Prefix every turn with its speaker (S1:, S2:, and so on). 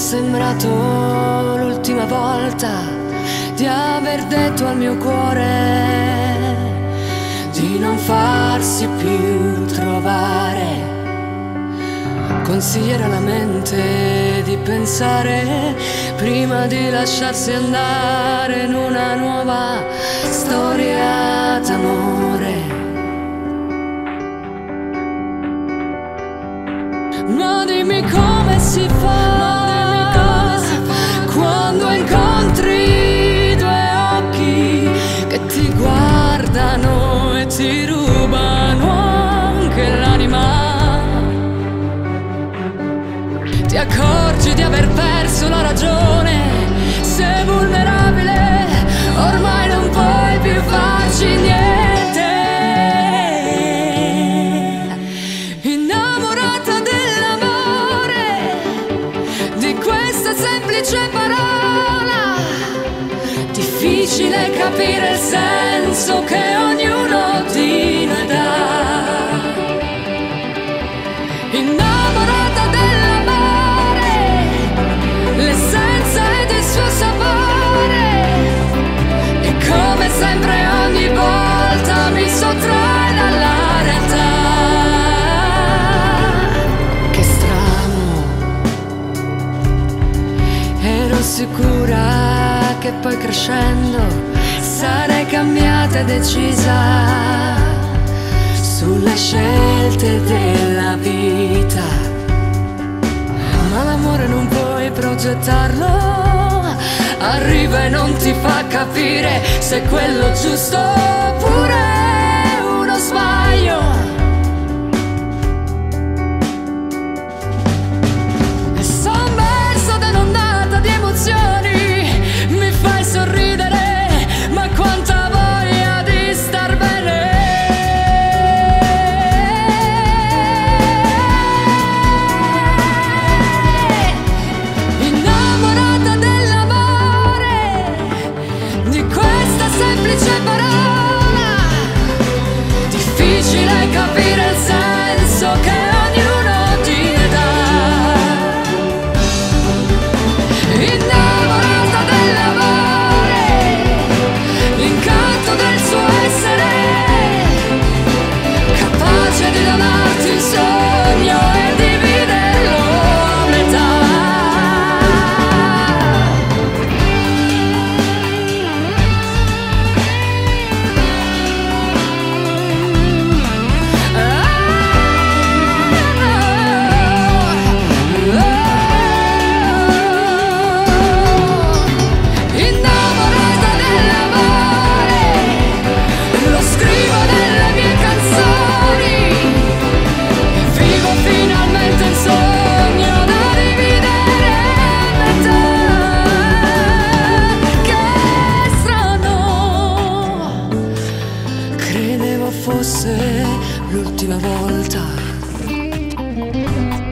S1: sembrato l'ultima volta di aver detto al mio cuore di non farsi più trovare. Consigliere alla mente di pensare prima di lasciarsi andare in una nuova storia d'amore. Ma dimmi come si fa quando incontri due occhi che ti guardano e ti rubano anche l'anima. Ti accorgi di aver perso la ragione, sei vulnerabile, ormai non puoi più farci niente. Innamorata dell'amore, di questa semplice parola, difficile capire il senso che ognuno di noi dà. Innamorata dell'amore, l'essenza ed il suo sapore, e come sempre ogni volta mi sottrae dalla realtà. Che strano, ero sicura che poi crescendo sarei cambiata e decisa sulle scelte della vita, ma l'amore non puoi progettarlo, arriva e non ti fa capire se è quello giusto oppure uno sbaglio. E son verso inondata di emozioni, mi fai sorridere, ma quanta voglia di star bene. Semplice parola, difficile capire il senso che ognuno ti dà. Innamorata dell'amore, l'incanto del suo essere, capace di donarti il sogno e dividerlo a metà. Credevo fosse l'ultima volta.